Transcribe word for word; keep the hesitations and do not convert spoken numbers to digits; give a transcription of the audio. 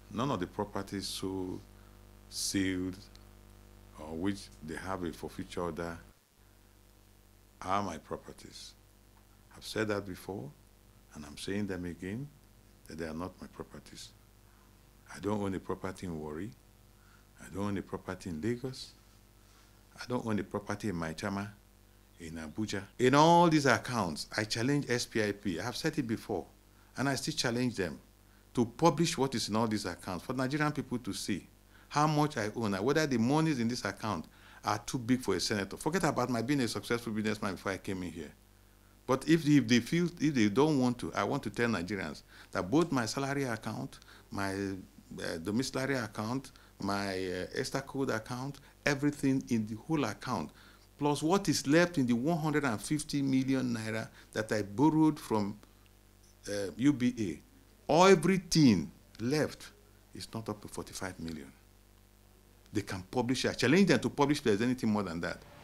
none of the properties so sealed or which they have a forfeiture order are my properties. I've said that before, and I'm saying them again, that they are not my properties. I don't own a property in Warri. I don't own a property in Lagos. I don't own a property in Maitama, in Abuja. In all these accounts, I challenge S P I P. I have said it before, and I still challenge them to publish what is in all these accounts for Nigerian people to see how much I own and whether the monies in this account are too big for a senator. Forget about my being a successful businessman before I came in here. But if, if they feel, if they don't want to, I want to tell Nigerians that both my salary account, my uh, domiciliary account, my uh, Ester code account, everything in the whole account, plus what is left in the one hundred fifty million naira that I borrowed from uh, U B A, everything left is not up to forty-five million. They can publish it. I challenge them to publish if there's anything more than that.